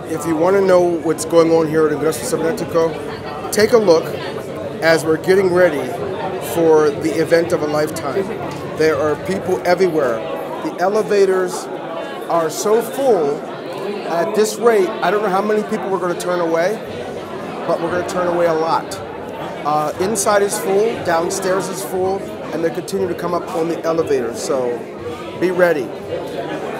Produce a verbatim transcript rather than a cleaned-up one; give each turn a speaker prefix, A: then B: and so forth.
A: if you want to know what's going on here at Ingreso Cybernetico, take a look as we're getting ready for the event of a lifetime. There are people everywhere. The elevators are so full. At this rate, I don't know how many people we're going to turn away, but we're going to turn away a lot. Uh, inside is full, downstairs is full, and they continue to come up on the elevators, so be ready.